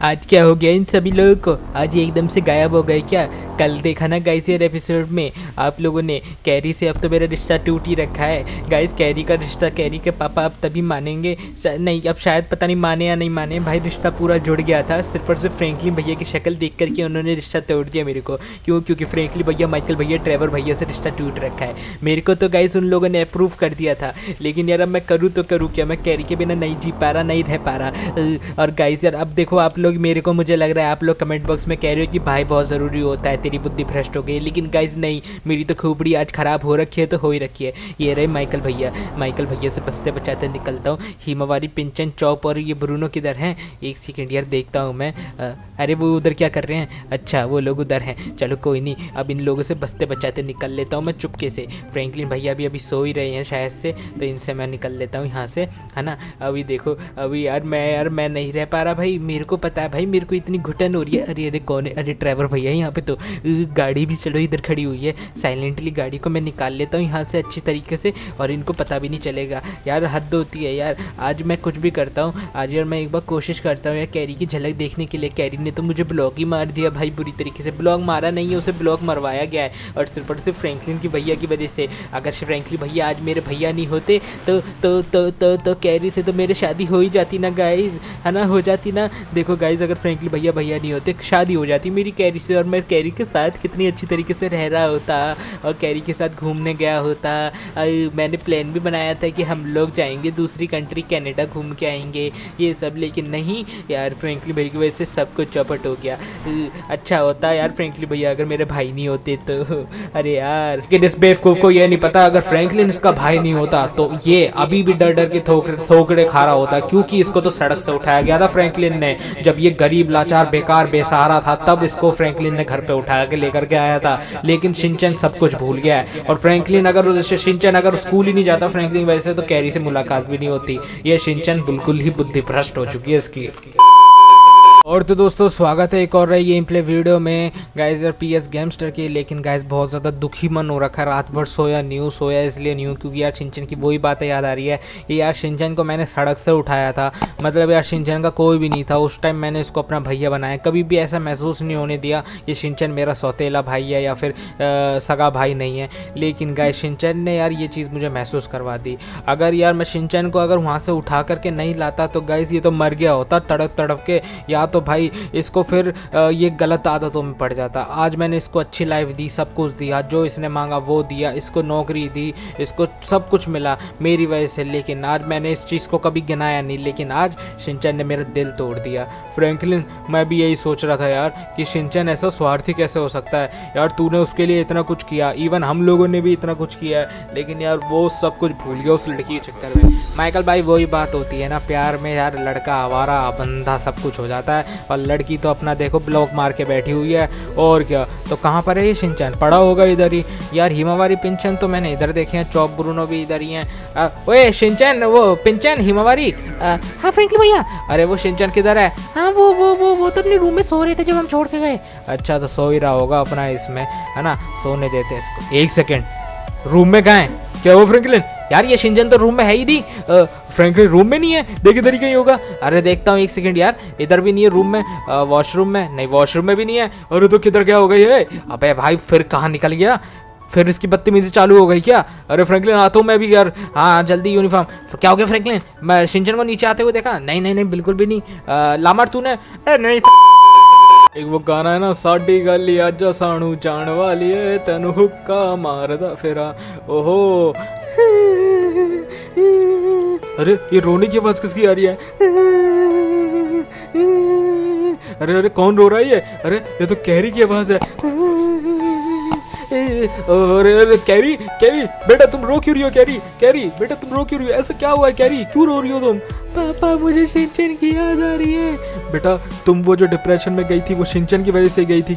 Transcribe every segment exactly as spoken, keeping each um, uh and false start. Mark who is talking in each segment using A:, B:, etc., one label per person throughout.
A: आज क्या हो गया इन सभी लोगों को? आज ये एकदम से गायब हो गए क्या? कल देखा ना गाइस यार एपिसोड में आप लोगों ने कैरी से, अब तो मेरा रिश्ता टूट ही रखा है गाइस। कैरी का रिश्ता, कैरी के पापा अब तभी मानेंगे, नहीं अब शायद पता नहीं माने या नहीं माने। भाई रिश्ता पूरा जुड़ गया था, सिर्फ और सिर्फ फ्रैंकलिन भैया की शक्ल देख करके उन्होंने रिश्ता तोड़ दिया मेरे को। क्यों? क्योंकि फ्रैंकलिन भैया, माइकल भैया, ट्रेवर भैया से रिश्ता टूट रखा है। मेरे को तो गाइस उन लोगों ने अप्रूव कर दिया था, लेकिन यार अब मैं करूँ तो करूँ क्या? मैं कैरी के बिना नहीं जी पा रहा, नहीं रह पा रहा। और गाइस यार अब देखो आप लोग, मेरे को मुझे लग रहा है आप लोग कमेंट बॉक्स में कह रहे हो कि भाई बहुत ज़रूरी होता है, तेरी बुद्धि भ्रष्ट हो गई, लेकिन गाइस नहीं, मेरी तो खोपड़ी आज ख़राब हो रखी है तो हो ही रखी है। ये रहे माइकल भैया, माइकल भैया से बचते बचाते निकलता हूँ। हिमावारी, पिंचन, चौप और ये ब्रूनो किधर हैं? एक सेकेंड यार देखता हूँ मैं। आ, अरे वो उधर क्या कर रहे हैं? अच्छा वो लोग उधर हैं, चलो कोई नहीं, अब इन लोगों से बचते बचाते निकल लेता हूँ मैं चुपके से। फ्रैंकलिन भैया भी अभी सो ही रहे हैं शायद से, तो इनसे मैं निकल लेता हूँ यहाँ से, है ना। अभी देखो अभी यार मैं यार मैं नहीं रह पा रहा भाई, मेरे को पता है भाई, मेरे को इतनी घुटन हो रही है। अरे अरे कौन है? अरे ड्राइवर भैया यहाँ पे तो गाड़ी भी चलो इधर खड़ी हुई है। साइलेंटली गाड़ी को मैं निकाल लेता हूँ यहाँ से अच्छी तरीके से, और इनको पता भी नहीं चलेगा। यार हद होती है यार, आज मैं कुछ भी करता हूँ। आज यार मैं एक बार कोशिश करता हूँ यार कैरी की झलक देखने के लिए। कैरी ने तो मुझे ब्लॉक ही मार दिया भाई, बुरी तरीके से। ब्लॉक मारा नहीं है, उसे ब्लॉक मरवाया गया है, और सिर्फ और सिर्फ फ्रैंकलिन की भैया की वजह से। अगर फ्रैंकलिन भैया आज मेरे भैया नहीं होते तो तो तो तो, तो कैरी से तो मेरी शादी हो ही जाती ना गाइज, है ना, हो जाती ना। देखो गाइज अगर फ्रैंकलिन भैया भैया नहीं होते, शादी हो जाती मेरी कैरी से, और मैं कैरी के साथ कितनी अच्छी तरीके से रह रहा होता, और कैरी के साथ घूमने गया होता। मैंने प्लान भी बनाया था कि हम लोग जाएंगे दूसरी कंट्री, कनाडा घूम के आएंगे ये सब, लेकिन नहीं यार, फ्रैंकलिन भैया की वजह से सब कुछ चौपट हो गया। अच्छा होता यार फ्रैंकलिन भैया अगर मेरे भाई नहीं होते तो। अरे यार
B: लेकिन इस बेवकूफ को ये नहीं पता, अगर फ्रैंकलिन इसका भाई नहीं होता तो ये अभी भी डर डर के थोकड़े खा रहा होता, क्योंकि इसको तो सड़क से उठाया गया था फ्रैंकलिन ने। जब ये गरीब, लाचार, बेकार, बेसहारा था, तब इसको फ्रैंकलिन ने घर पे उठा के लेकर के आया था। लेकिन शिनचैन सब कुछ भूल गया है, और फ्रैंकलिन अगर शिनचैन अगर स्कूल ही नहीं जाता फ्रैंकलिन वैसे, तो कैरी से मुलाकात भी नहीं होती। ये शिनचैन बिल्कुल ही बुद्धि भ्रष्ट हो चुकी है इसकी।
A: और तो दोस्तों स्वागत है एक और रही गेम प्ले वीडियो में गाइस यार पीएस गेमस्टर की। लेकिन गाइस बहुत ज़्यादा दुखी मन हो रखा है, रात भर सोया न्यू सोया इसलिए न्यू क्योंकि यार शिनचैन की वही बातें याद आ रही है। ये यार शिनचैन को मैंने सड़क से उठाया था, मतलब यार शिनचैन का कोई भी नहीं था उस टाइम, मैंने इसको अपना भैया बनाया। कभी भी ऐसा महसूस नहीं होने दिया ये शिनचैन मेरा सौतेला भाई है या फिर आ, सगा भाई नहीं है। लेकिन गाइस शिनचैन ने यार ये चीज़ मुझे महसूस करवा दी। अगर यार मैं शिनचैन को अगर वहाँ से उठा करके नहीं लाता तो गाइस ये तो मर गया होता तड़प तड़प के, या तो भाई इसको फिर ये गलत आदतों में पड़ जाता। आज मैंने इसको अच्छी लाइफ दी, सब कुछ दिया, जो इसने मांगा वो दिया, इसको नौकरी दी, इसको सब कुछ मिला मेरी वजह से। लेकिन आज मैंने इस चीज़ को कभी गिनाया नहीं, लेकिन आज शिनचैन ने मेरा दिल तोड़ दिया। फ्रैंकलिन मैं भी यही सोच रहा था यार कि शिनचैन ऐसा स्वार्थी कैसे हो सकता है यार, तूने उसके लिए इतना कुछ किया, इवन हम लोगों ने भी इतना कुछ किया है, लेकिन यार वो सब कुछ भूल गया उस लड़की के चक्कर में। माइकल भाई वही बात होती है ना, प्यार में यार लड़का आवारा बंदा सब कुछ हो जाता है, और लड़की तो अपना देखो ब्लॉक मार के बैठी हुई है। और क्या, तो कहाँ पर है ये शिनचैन? पड़ा होगा इधर ही यार। हिमावारी, पिंचन तो मैंने इधर देखे हैं, चौप, ब्रूनो भी इधर ही हैं। ओए शिनचैन, वो पिंचन, हिमावारी।
C: हाँ फ्रैंकलिन भैया।
A: अरे वो शिनचैन किधर है?
C: हाँ वो वो वो वो तो अपने रूम में सो रहे थे जब हम छोड़ के गए।
A: अच्छा तो सो ही रहा होगा अपना इसमें, है ना, सोने देते हैं इसको। एक सेकेंड, रूम में कहाँ है? क्या वो फ्रैंकलिन? यार ये शिनचैन तो रूम में है ही नहीं। फ्रैंकलिन रूम में नहीं है, देख इधर ही कहीं होगा। अरे देखता हूँ एक सेकंड यार, इधर भी नहीं है रूम में। वॉशरूम में नहीं, वॉशरूम में भी नहीं है। अरे तो किधर क्या हो गई है? अबे भाई फिर कहाँ निकल गया? फिर इसकी बदतमीजी चालू हो गई क्या? अरे फ्रैंकलिन आता हूँ मैं भी यार। हाँ जल्दी यूनिफॉर्म। क्या हो गया फ्रैंकलिन? मैं शिनचैन को नीचे आते हुए देखा? नहीं नहीं नहीं बिल्कुल भी नहीं। लामर तूने? अरे नहीं।
B: एक वो गाना है ना, साडी गली अज सानू जान वाली है, तेनू हुक्का मारदा फिरा। ओहो अरे ये रोने की आवाज किसकी आ रही है? अरे अरे कौन रो रहा है ये? अरे ये तो कैरी की आवाज है। अरे अरे कैरी, कैरी बेटा तुम रो क्यों रही हो? कैरी, कैरी बेटा तुम रो क्यों रही हो? ऐसा क्या हुआ है कैरी, क्यों रो रही हो तुम?
C: पापा मुझे शिनचैन की याद आ रही है।
B: बेटा तुम वो जो डिप्रेशन में गई थी वो शिनचैन की वजह से गई थी क्या?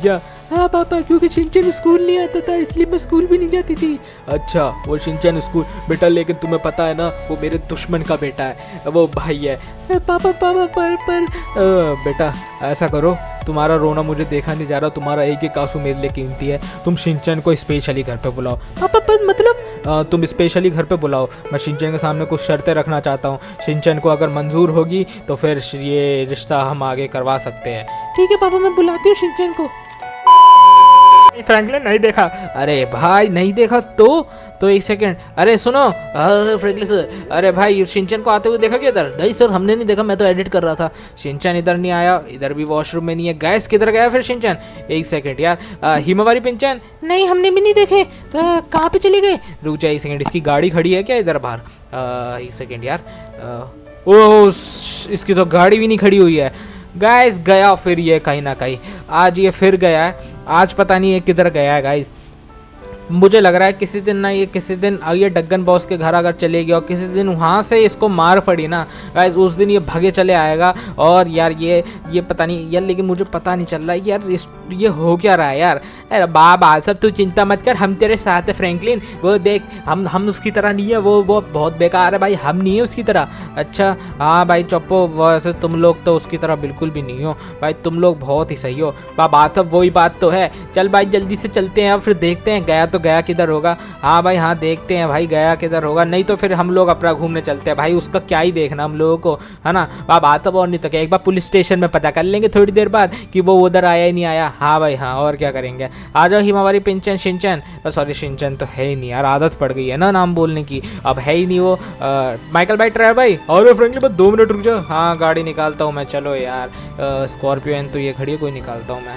A: हाँ पापा, क्योंकि शिनचैन स्कूल नहीं आता था इसलिए मैं स्कूल भी नहीं जाती थी।
B: अच्छा, वो शिनचैन स्कूल बेटा, लेकिन तुम्हें पता है ना वो मेरे दुश्मन का बेटा है, वो भाई है।
A: पापा पापा पर पर
B: आ, बेटा ऐसा करो, तुम्हारा रोना मुझे देखा नहीं जा रहा, तुम्हारा एक एक आंसू मेरे लिए कीमती है, तुम शिनचैन को स्पेशली घर पे बुलाओ।
A: पापा पर मतलब
B: आ, तुम स्पेशली घर पे बुलाओ। मैं शिनचैन के सामने कुछ शर्तें रखना चाहता हूँ, शिनचैन को अगर मंजूर होगी तो फिर ये रिश्ता हम आगे करवा सकते हैं।
A: ठीक है पापा, मैं बुलाती हूँ शिनचैन को।
B: फ्रैंकलिन नहीं देखा। अरे भाई नहीं देखा तो तो एक सेकंड, अरे सुनो फ्रैंकलिन सर, अरे भाई शिनचैन को आते हुए देखा क्या इधर?
A: नहीं सर, हमने नहीं देखा, मैं तो एडिट कर रहा था।
B: शिनचैन इधर नहीं आया, इधर भी वॉशरूम में नहीं है। गैस किधर गया फिर शिनचैन? एक सेकंड यार, हिमावारी पिंचैन।
C: नहीं हमने भी नहीं देखे, तो कहाँ पे चले गए?
B: रुक जा एक सेकंड, इसकी गाड़ी खड़ी है क्या इधर बाहर? आ, एक सेकंड यार, ओह इसकी तो गाड़ी भी नहीं खड़ी हुई है। गाइस गया फिर ये कहीं ना कहीं, आज ये फिर गया है, आज पता नहीं ये किधर गया है गाइस। मुझे लग रहा है किसी दिन ना ये किसी दिन ये डग्गन बॉस के घर अगर चले गया और किसी दिन वहाँ से इसको मार पड़ी ना गाइस, उस दिन ये भागे चले आएगा। और यार ये ये पता नहीं यार, लेकिन मुझे पता नहीं चल रहा है यार इस, ये हो क्या रहा है यार। अरे बाबा सब तू चिंता मत कर, हम तेरे साथ है फ्रैंकलिन। वो देख हम हम उसकी तरह नहीं है, वो वो बहुत बेकार है भाई, हम नहीं है उसकी तरह। अच्छा हाँ भाई चुप्पो, वैसे तुम लोग तो उसकी तरह बिल्कुल भी नहीं हो भाई, तुम लोग बहुत ही सही हो। बात सब वही बात तो है। चल भाई जल्दी से चलते हैं, फिर देखते हैं गया तो गया किधर होगा। हाँ भाई हाँ देखते हैं भाई गया किधर होगा, नहीं तो फिर हम लोग अपना घूमने चलते हैं भाई, उसका क्या ही देखना हम लोगों को, है ना। अब आता और नहीं तो क्या, एक बार पुलिस स्टेशन में पता कर लेंगे थोड़ी देर बाद कि वो उधर आया ही नहीं आया। हाँ भाई हाँ, और क्या करेंगे। आ जाओ हिमावारी पिंचैन शिनचैन, सॉरी शिनचैन तो है ही नहीं यार, आदत पड़ गई है ना नाम बोलने की, अब है ही नहीं वो। माइकल भाई ड्राइवर भाई, और फ्रेंकली बस दो मिनट रुक जाओ। हाँ गाड़ी निकालता हूँ मैं, चलो यार स्कॉर्पियो एन तो ये खड़ी है, कोई निकालता हूँ मैं।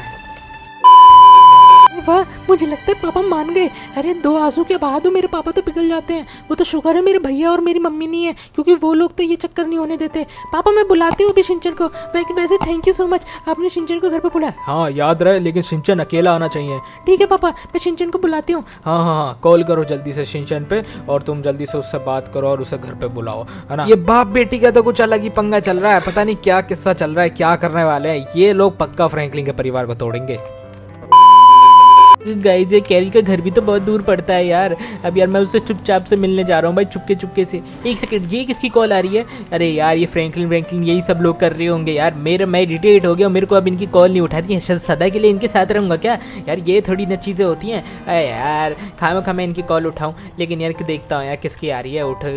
C: वाह, मुझे लगता है पापा मान गए। अरे दो आंसू के बाद हो मेरे पापा तो पिघल जाते हैं। वो तो शुक्र है मेरे भैया और मेरी मम्मी नहीं है, क्योंकि वो लोग तो ये चक्कर नहीं होने देते। पापा मैं बुलाती हूँ अभी शिनचैन को। वैसे थैंक यू सो मच, आपने शिनचैन को घर पे बुलाया।
B: हाँ याद रहे, लेकिन शिनचैन अकेला आना चाहिए।
C: ठीक है पापा, मैं शिनचैन को बुलाती हूँ।
B: हाँ हाँ हाँ, कॉल करो जल्दी से शिनचैन पे, और तुम जल्दी से उससे बात करो और उसे घर पे बुलाओ, है ना। ये बाप बेटी का तो कुछ अलग ही पंगा चल रहा है, पता नहीं क्या किस्सा चल रहा है, क्या करने वाले हैं ये लोग। पक्का फ्रैंकलिन के परिवार को तोड़ेंगे।
A: गाइस ये कैरी का घर भी तो बहुत दूर पड़ता है यार। अब यार मैं उससे चुपचाप से मिलने जा रहा हूँ भाई, चुपके चुपके से। एक सेकंड, ये किसकी कॉल आ रही है? अरे यार ये फ्रैंकलिन फ्रैंकलिन यही सब लोग कर रहे होंगे यार। मेरे मैं इरिटेट हो गया, मेरे को अब इनकी कॉल नहीं उठा रही है। सदा के लिए इनके साथ रहूँगा क्या यार? ये थोड़ी न चीज़ें होती हैं। अरे यार खामा खा मैं इनकी कॉल उठाऊँ, लेकिन यार देखता हूँ यार किसकी आ रही है। उठ,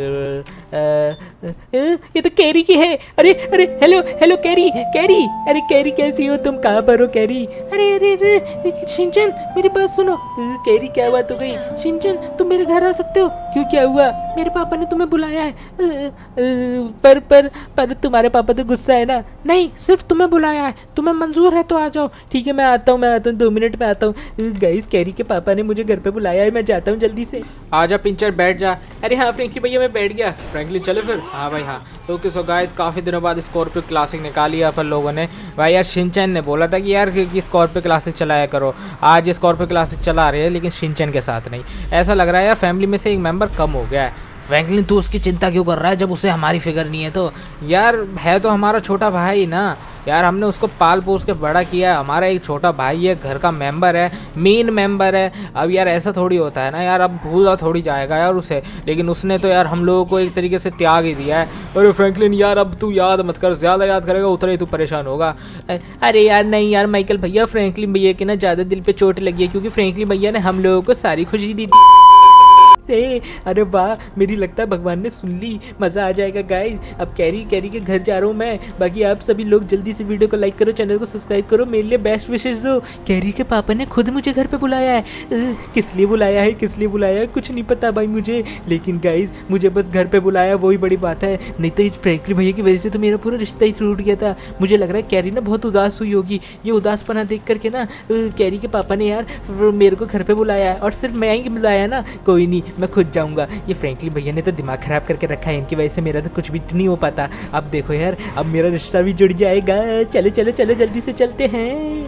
A: ये तो कैरी की है। अरे अरे हेलो हेलो कैरी कैरी, अरे कैरी कैसी हो तुम, कहाँ पर हो कैरी?
C: अरे अरे अरे शिनचैन मेरी बात सुनो।
A: कैरी क्या बात हो गई?
C: शिनचैन तुम मेरे घर आ सकते हो?
A: क्यों क्या हुआ?
C: मेरे पापा ने तुम्हें बुलाया है।
A: पर पर पर तुम्हारे पापा तो गुस्सा है ना?
C: नहीं, सिर्फ तुम्हें बुलाया है, तुम्हें मंजूर है तो आ जाओ।
A: ठीक है मैं आता हूँ, मैं आता हूँ, दो मिनट में आता हूँ। गाइस कैरी के पापा ने मुझे घर पे बुलाया है, मैं जाता हूँ जल्दी से।
B: आजा पिंचर बैठ जा। अरे हाँ फ्रैंकलिन भैया मैं बैठ गया। फ्रैंकलिन चले फिर। हाँ भाई हाँ। ओके सो गाइस काफ़ी दिनों बाद स्कॉर्पियो क्लासिक निकाली अपन लोगों ने भाई। यार शिनचैन ने बोला था कि यार कि स्कॉर्पियो क्लासिक चलाया करो, आज स्कॉर्पियो क्लासिक चला रहे हैं, लेकिन शिनचैन के साथ नहीं। ऐसा लग रहा है यार फैमिली में से एक मेंबर कम हो गया है।
A: फ्रैंकलिन तू उसकी चिंता क्यों कर रहा है जब उसे हमारी फिक्र नहीं है तो?
B: यार है तो हमारा छोटा भाई ना यार, हमने उसको पाल पोस के बड़ा किया है, हमारा एक छोटा भाई है, घर का मेंबर है, मेन मेंबर है। अब यार ऐसा थोड़ी होता है ना यार, अब भूला थोड़ी जाएगा यार उसे, लेकिन उसने तो यार हम लोगों को एक तरीके से त्याग ही दिया है। अरे फ्रैंकलिन यार अब तू याद मत कर, ज़्यादा याद करेगा उतना ही तू परेशान होगा।
A: अरे यार नहीं यार माइकल भैया, फ्रैंकलिन भैया के ना ज़्यादा दिल पे चोट लगी है, क्योंकि फ्रैंकलिन भैया ने हम लोगों को सारी खुशी दी थी से। अरे वाह, मेरी लगता है भगवान ने सुन ली, मज़ा आ जाएगा गाइस। अब कैरी कैरी के घर जा रहा हूँ मैं। बाकी आप सभी लोग जल्दी से वीडियो को लाइक करो, चैनल को सब्सक्राइब करो, मेरे लिए बेस्ट विशेष दो। कैरी के पापा ने खुद मुझे घर पे बुलाया है। किस लिए बुलाया है किस लिए बुलाया है कुछ नहीं पता भाई मुझे, लेकिन गाइस मुझे बस घर पे बुलाया, वही बड़ी बात है। नहीं तो इस फ्रैंकलिन भैया की वजह से तो मेरा पूरा रिश्ता ही टूट गया था। मुझे लग रहा है कैरी ना बहुत उदास हुई होगी। ये उदासपना देख करके ना कैरी के पापा ने यार मेरे को घर पे बुलाया है, और सिर्फ मैं ही बुलाया ना। कोई नहीं, मैं खुद जाऊँगा। ये फ्रैंकलिन भैया ने तो दिमाग ख़राब करके रखा है, इनकी वजह से मेरा तो कुछ भी नहीं हो पाता। अब देखो यार, अब मेरा रिश्ता भी जुड़ जाएगा। चलो चलो चलो जल्दी से चलते हैं।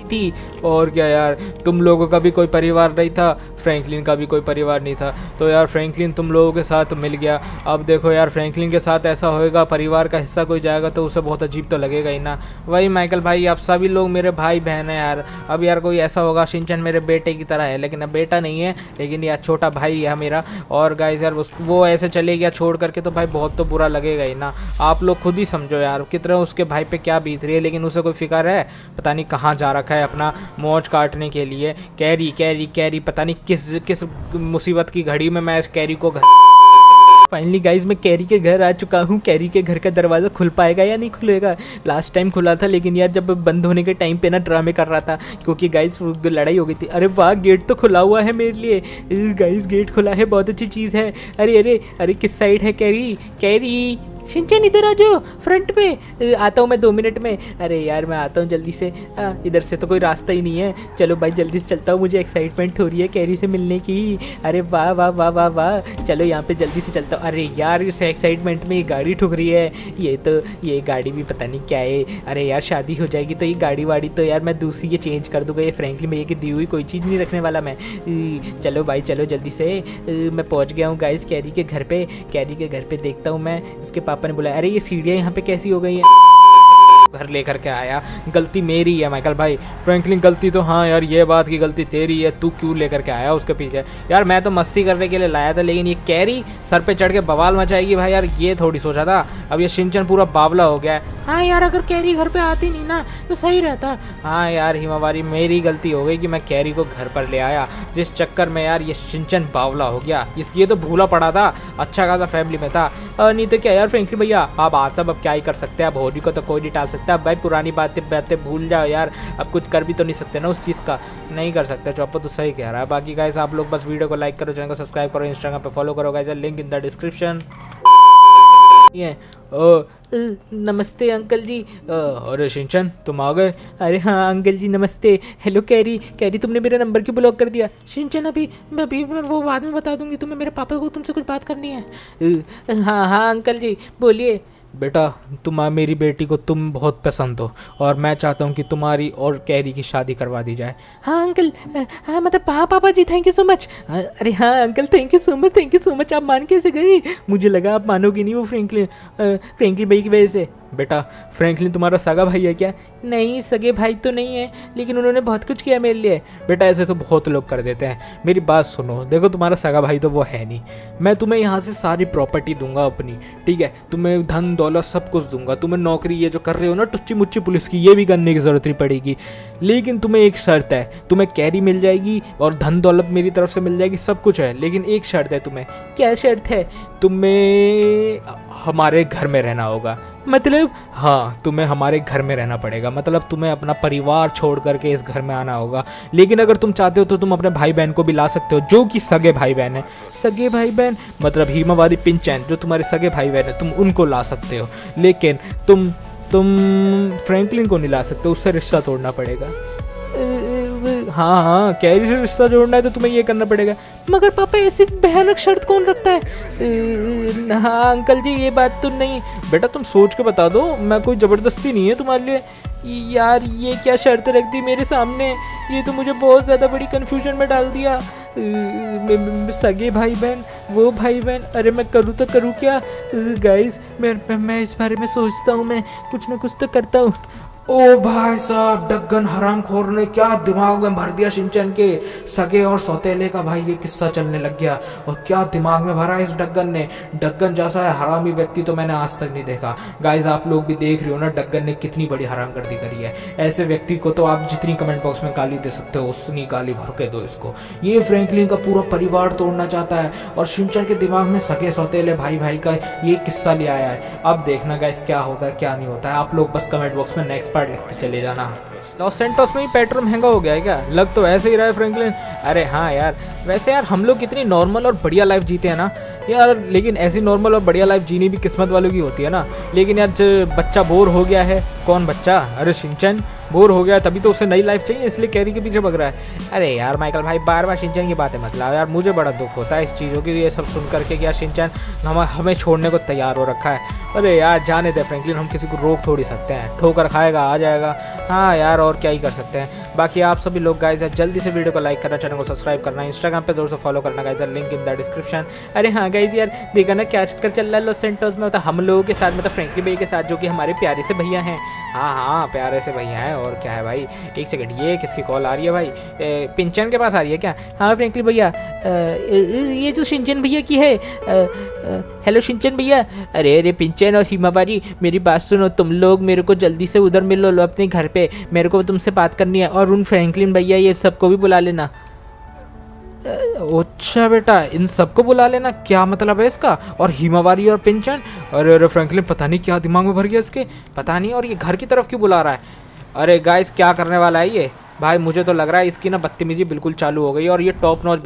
B: थी। और क्या यार, तुम लोगों का भी कोई परिवार नहीं था, फ्रैंकलिन का भी कोई परिवार नहीं था, तो यार फ्रैंकलिन तुम लोगों के साथ मिल गया। अब देखो यार, फ्रैंकलिन के साथ ऐसा होएगा, परिवार का हिस्सा कोई जाएगा तो उसे बहुत अजीब तो लगेगा ही ना। वही माइकल भाई, आप सभी लोग मेरे भाई बहन हैं यार। अब यार कोई ऐसा होगा, शिनचैन मेरे बेटे की तरह है, लेकिन अब बेटा नहीं है, लेकिन यार छोटा भाई है मेरा। और गाइस यार वो ऐसे चले गया छोड़ करके, तो भाई बहुत तो बुरा लगेगा ही ना। आप लोग खुद ही समझो यार कितना उसके भाई पे क्या बीत रही है, लेकिन उसे कोई फिक्र है? पता नहीं कहाँ जा रखा है अपना मौज काटने के लिए। कैरी कैरी कैरी, पता नहीं किस किस मुसीबत की घड़ी में मैं इस कैरी को घर फाइनली गाइज मैं कैरी के घर आ चुका हूँ। कैरी के घर का दरवाज़ा खुल पाएगा या नहीं खुलेगा? लास्ट टाइम खुला था, लेकिन यार जब बंद होने के टाइम पे ना ड्रामे कर रहा था, क्योंकि गाइज लड़ाई हो गई थी। अरे वाह, गेट तो खुला हुआ है मेरे लिए। गाइज गेट खुला है, बहुत अच्छी चीज़ है। अरे अरे अरे किस साइड है कैरी? कैरी शिनचैन इधर आ जाओ फ्रंट पे। आता हूँ मैं दो मिनट में। अरे यार मैं आता हूँ जल्दी से। आ, इधर से तो कोई रास्ता ही नहीं है। चलो भाई जल्दी से चलता हूँ, मुझे एक्साइटमेंट हो रही है कैरी से मिलने की। अरे वाह वाह वाह वाह वाह, चलो यहाँ पे जल्दी से चलता हूँ। अरे यार इस एक्साइटमेंट में ये गाड़ी ठुक रही है। ये तो ये गाड़ी भी पता नहीं क्या है। अरे यार शादी हो जाएगी तो ये गाड़ी वाड़ी तो यार मैं दूसरी ये चेंज कर दूँगा। ये फ्रैंकलिन भैया की दी हुई कोई चीज़ नहीं रखने वाला मैं। चलो भाई चलो जल्दी से। मैं पहुँच गया हूँ गाइस कैरी के घर पे। कैरी के घर पे देखता हूँ मैं, इसके पापा ने बोला अरे ये सीढ़ियाँ यहाँ पे कैसी हो गई हैं? घर लेकर के आया, गलती मेरी है माइकल भाई। फ्रैंकलिन गलती तो हाँ यार, ये बात की गलती तेरी है, तू क्यों लेकर के आया उसके पीछे? यार मैं तो मस्ती करने के लिए लाया था, लेकिन ये कैरी सर पे चढ़ के बवाल मचाएगी भाई यार, ये थोड़ी सोचा था। अब ये शिनचैन पूरा बावला हो गया है।
C: हाँ यार अगर कैरी घर पे आती नहीं ना तो सही रहता।
B: हाँ यार हिमावारी, मेरी गलती हो गई कि मैं कैरी को घर पर ले आया, जिस चक्कर में यार ये शिनचैन बावला हो गया। इस ये तो भूला पड़ा था, अच्छा खासा फैमिली में था। और नहीं तो क्या यार फ्रैंकलिन भैया, आप आज सब अब क्या ही कर सकते हैं। अब होली को तो कोई नहीं टाल सकता। अब भाई पुरानी बातें बातें भूल जाओ यार, अब कुछ कर भी तो नहीं सकते ना उस चीज़ का, नहीं कर सकते। चौपा तो सही कह रहा है। बाकी गाइस आप लोग बस वीडियो को लाइक करो, चैनल को सब्सक्राइब करो, इंस्टाग्राम पे फॉलो करो guys, link in the description. ये ओ नमस्ते अंकल जी। अरे शिनचैन तुम आ गए?
C: अरे हाँ अंकल जी नमस्ते। Hello Carrie. कैरी तुमने मेरा नंबर क्यों ब्लॉक कर दिया? शिनचैन अभी अभी मैं वो बाद में बता दूंगी तुम्हें, मेरे पापा को तुमसे कुछ बात करनी है।
B: हाँ हाँ अंकल जी बोलिए। बेटा तुम मेरी बेटी को तुम बहुत पसंद हो, और मैं चाहता हूँ कि तुम्हारी और कैरी की शादी करवा दी जाए।
C: हाँ अंकल, हाँ मतलब हाँ पापा जी थैंक यू सो मच। अरे हाँ uncle thank you so much, thank you so much. आप मान कैसे गए? मुझे लगा आप मानोगे नहीं, वो फ्रैंकलिन फ्रैंकलिन भाई की वजह से।
B: बेटा फ्रैंकलिन तुम्हारा सगा भाई है क्या?
C: नहीं सगे भाई तो नहीं है, लेकिन उन्होंने बहुत कुछ किया मेरे लिए।
B: बेटा ऐसे तो बहुत लोग कर देते हैं, मेरी बात सुनो। देखो तुम्हारा सगा भाई तो वो है नहीं, मैं तुम्हें यहाँ से सारी प्रॉपर्टी दूंगा अपनी, ठीक है? तुम्हें धन दौलत सब कुछ दूंगा, तुम्हें नौकरी ये जो कर रहे हो ना टुच्ची मुच्ची पुलिस की, ये भी करने की ज़रूरत नहीं पड़ेगी। लेकिन तुम्हें एक शर्त है, तुम्हें कैरी मिल जाएगी और धन दौलत मेरी तरफ से मिल जाएगी, सब कुछ है, लेकिन एक शर्त है तुम्हें।
C: क्या शर्त है?
B: तुम्हें हमारे घर में रहना होगा। मतलब? हाँ तुम्हें हमारे घर में रहना पड़ेगा, मतलब तुम्हें अपना परिवार छोड़ करके इस घर में आना होगा। लेकिन अगर तुम चाहते हो तो तुम अपने भाई बहन को भी ला सकते हो, जो कि सगे भाई बहन है।
C: सगे भाई बहन
B: मतलब हिमावारी पिंचैन जो तुम्हारे सगे भाई बहन है, तुम उनको ला सकते हो, लेकिन तुम तुम फ्रैंकलिन को नहीं ला सकते, उससे रिश्ता तोड़ना पड़ेगा। हाँ हाँ कैरी से रिश्ता जोड़ना है तो तुम्हें ये करना पड़ेगा।
C: मगर पापा ऐसी भयानक शर्त कौन रखता है?
B: हाँ अंकल जी ये बात तो नहीं। बेटा तुम सोच के बता दो, मैं कोई ज़बरदस्ती नहीं है तुम्हारे लिए।
C: यार ये क्या शर्त रख दी मेरे सामने, ये तो मुझे बहुत ज़्यादा बड़ी कन्फ्यूजन में डाल दिया। सगे भाई बहन, वो भाई बहन, अरे मैं करूँ तो करूँ क्या? गाइस मैं मैं इस बारे में सोचता हूँ, मैं कुछ ना कुछ तो करता हूँ।
B: ओ भाई साहब, डग्गन हरामखोर ने क्या दिमाग में भर दिया शिनचैन के। सगे और सौतेले का भाई ये किस्सा चलने लग गया, और क्या दिमाग में भरा इस डग्गन ने। डग्गन जैसा है हरामी व्यक्ति तो मैंने आज तक नहीं देखा। गाइज आप लोग भी देख रहे हो ना डग्गन ने कितनी बड़ी हरामगर्दी करी है। ऐसे व्यक्ति को तो आप जितनी कमेंट बॉक्स में गाली दे सकते हो उतनी गाली भर के दो इसको। ये फ्रैंकलिन का पूरा परिवार तोड़ना चाहता है, और शिनचैन के दिमाग में सगे सौतेले भाई भाई का ये किस्सा ले आया है। अब देखना गाइज क्या होता है क्या नहीं होता है। आप लोग बस कमेंट बॉक्स में नेक्स्ट लिखते चले जाना। लॉस सैंटोस में ही पेट्रोल महंगा हो गया है क्या? लग तो ऐसे ही रहा है फ्रैंकलिन। अरे हाँ यार, वैसे यार हम लोग कितनी नॉर्मल और बढ़िया लाइफ जीते हैं ना यार, लेकिन ऐसी नॉर्मल और बढ़िया लाइफ जीनी भी किस्मत वालों की होती है ना। लेकिन यार बच्चा बोर हो गया है। कौन बच्चा? अरे शिनचैन बोर हो गया, तभी तो उसे नई लाइफ चाहिए, इसलिए कैरी के पीछे भग रहा है। अरे यार माइकल भाई बार बार शिनचैन की बातें मत लाओ यार, मुझे बड़ा दुख होता है इस चीज़ों की, ये सब सुन करके कि यार शिनचैन हम हमें छोड़ने को तैयार हो रखा है। अरे यार जाने दे फ्रैंकलिन, हम किसी को रोक थोड़ी सकते हैं, ठोकर खाएगा आ जाएगा। हाँ यार और क्या ही कर सकते हैं। बाकी आप सभी लोग गाइस जल्दी से वीडियो को लाइक करना, चैनल को सब्सक्राइब करना, इंस्टाग्राम पे जरूर से फॉलो करना guys, link in the description. अरे हाँ गाइस यार देखा ना क्या चक्कर चल रहा है लॉस सैंटोस में, मतलब हम लोगों के साथ, मतलब फ्रैंकलिन भैया के साथ, जो कि हमारे प्यारे से भैया हैं। हाँ हाँ प्यारे से भैया हैं। और क्या है भाई, एक सेकंड, ये किसकी कॉल आ रही है भाई? ए, पिंचन के पास आ रही है क्या? हाँ फ्रैंकलिन भैया, ये जो शिंचन भैया की है। हेलो शिंचन भैया। अरे अरे पिंचन और हिमावारी मेरी बात सुनो, तुम लोग मेरे को जल्दी से उधर मिल लो अपने घर पे, मेरे को तुमसे बात करनी है। और उन फ्रैंकलिन भैया ये सबको भी बुला लेना। अच्छा बेटा, इन सबको बुला लेना, क्या मतलब है इसका? और हिमावारी और पिंचन? अरे अरे फ्रैंकलिन पता नहीं क्या दिमाग में भर गया इसके, पता नहीं। और ये घर की तरफ क्यों बुला रहा है? अरे गाइस क्या करने वाला है ये भाई? मुझे तो लग रहा है इसकी ना बदतमीजी बिल्कुल चालू हो गई और ये टॉप नॉच।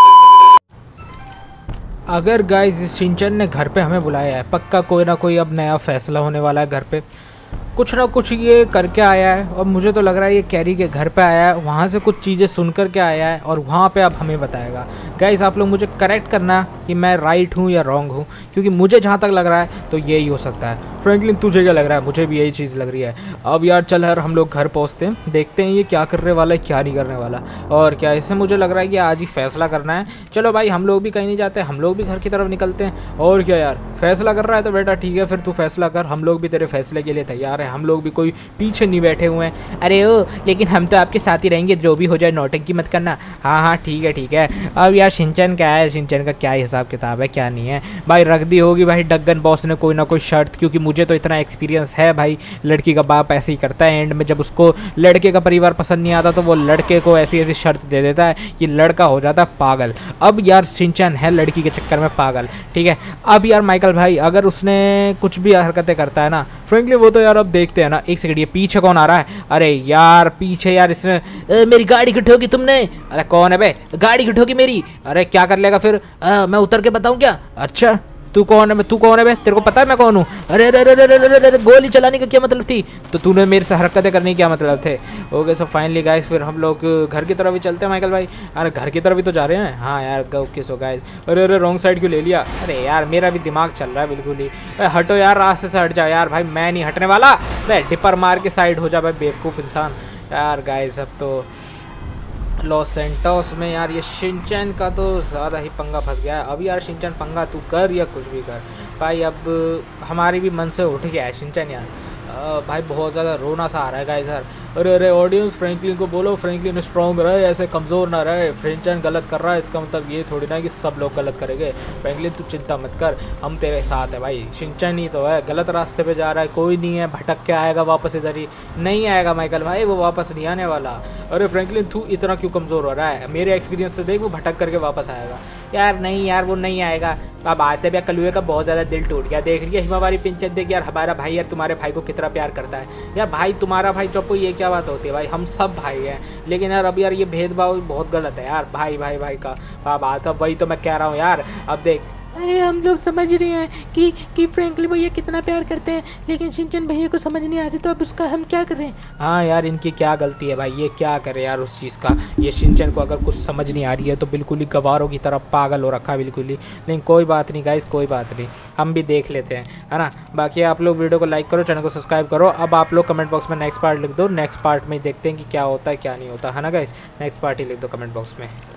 B: अगर गाइस इस शिंचन ने घर पे हमें बुलाया है, पक्का कोई ना कोई अब नया फैसला होने वाला है घर पे, कुछ ना कुछ ये करके आया है। और मुझे तो लग रहा है ये कैरी के घर पे आया है, वहाँ से कुछ चीज़ें सुन कर के आया है और वहाँ पे अब हमें बताएगा। गाइस आप लोग मुझे करेक्ट करना कि मैं राइट हूँ या रॉन्ग हूँ, क्योंकि मुझे जहाँ तक लग रहा है तो यही हो सकता है। फ्रैंकलिन तुझे क्या लग रहा है? मुझे भी यही चीज़ लग रही है। अब यार चल यार हम लोग घर पहुँचते हैं, देखते हैं ये क्या करने वाला है क्या नहीं करने वाला। और क्या इससे मुझे लग रहा है कि आज ही फैसला करना है। चलो भाई हम लोग भी कहीं नहीं जाते, हम लोग भी घर की तरफ निकलते हैं। और क्या यार, फैसला कर रहा है तो बेटा ठीक है, फिर तू फैसला कर, हम लोग भी तेरे फैसले के लिए तैयार हैं, हम लोग भी कोई पीछे नहीं बैठे हुए हैं। अरे ओ लेकिन हम तो आपके साथ ही रहेंगे, जो भी हो जाए नौटंकी मत करना। हाँ हाँ ठीक है ठीक है। अब यार शिंचन क्या है, शिंचन का क्या हिसाब किताब है क्या नहीं है भाई? रख दी होगी भाई डग्गन बॉस ने कोई ना कोई शर्त, क्योंकि मुझे तो इतना एक्सपीरियंस है भाई, लड़की का बाप ऐसे ही करता है, एंड में जब उसको लड़के का परिवार पसंद नहीं आता तो वो लड़के को ऐसी ऐसी शर्त दे देता है कि लड़का हो जाता है पागल। अब यार शिंचन है लड़की के चक्कर में पागल, ठीक है। अब यार माइकल भाई अगर उसने कुछ भी हरकतें करता है ना फ्रैंकलिन, वो तो यार अब देखते हैं ना। एक सेकंड, ये पीछे कौन आ रहा है? अरे यार पीछे यार इसने ए, मेरी गाड़ी क्यों ठोकी तुमने? अरे कौन है बे? गाड़ी क्यों ठोकी मेरी? अरे क्या कर लेगा फिर? आ, मैं उतर के बताऊं क्या? अच्छा तू कौन है? तू कौन है बे? तेरे को पता है मैं कौन हूँ? अरे अरे अरे अरे अरे अरे गोली चलाने का क्या मतलब थी? तो तूने मेरे से हरकतें करने की क्या मतलब थे? ओके सो फाइनली गाइस फिर हम लोग घर की तरफ ही चलते हैं माइकल भाई। अरे घर की तरफ ही तो जा रहे हैं। हाँ यार ओके सो गाइस। अरे अरे रॉन्ग साइड क्यों ले लिया? अरे यार मेरा भी दिमाग चल रहा है बिल्कुल ही। अरे हटो यार, रास्ते से हट जाओ यार भाई, मैं नहीं हटने वाला। भाई डिपर मार के साइड हो जा भाई बेवकूफ़ इंसान। यार गाइस अब तो लॉस सैंटोस में यार ये शिंचन का तो ज़्यादा ही पंगा फंस गया है। अब यार शिंचन पंगा तू कर या कुछ भी कर भाई, अब हमारी भी मन से उठ गया है शिंचन यार। आ, भाई बहुत ज़्यादा रोना सा आ रहा है गाइस यार। अरे अरे ऑडियंस फ्रैंकलिन को बोलो फ्रैंकलिन स्ट्रॉन्ग रहे, ऐसे कमज़ोर ना रहे। शिंचन गलत कर रहा है इसका मतलब ये थोड़ी ना कि सब लोग गलत करेंगे। फ्रैंकलिन तू चिंता मत कर, हम तेरे साथ है भाई। शिंचन ही तो है गलत रास्ते पे जा रहा है, कोई नहीं है भटक के आएगा वापस इधर ही नहीं आएगा माइकल भाई, वो वापस नहीं आने वाला। अरे फ्रैंकलिन तू इतना क्यों कमज़ोर हो रहा है? मेरे एक्सपीरियंस से देख वो भटक करके वापस आएगा। यार नहीं यार वो नहीं आएगा। अब आज से भी कलुए का बहुत ज़्यादा दिल टूट गया। देख रही है हिमावारी पिंचन, देख यार हमारा भाई यार तुम्हारे भाई को कितना प्यार करता है यार। भाई तुम्हारा भाई चुप, ये क्या बात होती है भाई? हम सब भाई हैं, लेकिन यार अब यार ये भेदभाव बहुत गलत है यार। भाई भाई भाई का बात, अब वही तो मैं कह रहा हूँ यार। अब देख
C: अरे हम लोग समझ रहे हैं कि कि फ्रैंकलिन भैया कितना प्यार करते हैं, लेकिन शिंचन भैया को समझ नहीं आ रही, तो अब उसका हम क्या करें?
B: हाँ यार इनकी क्या गलती है भाई, ये क्या करे यार उस चीज़ का। ये शिंचन को अगर कुछ समझ नहीं आ रही है तो बिल्कुल ही गवारों की तरफ पागल हो रखा है बिल्कुल ही। लेकिन कोई बात नहीं गाइस, कोई बात नहीं, हम भी देख लेते हैं है ना। बाकी आप लोग वीडियो को लाइक करो, चैनल को सब्सक्राइब करो। अब आप लोग कमेंट बॉक्स में नेक्स्ट पार्ट लिख दो, नेक्स्ट पार्ट में देखते हैं कि क्या होता है क्या नहीं होता है ना गाइस। नेक्स्ट पार्ट ही लिख दो कमेंट बॉक्स में।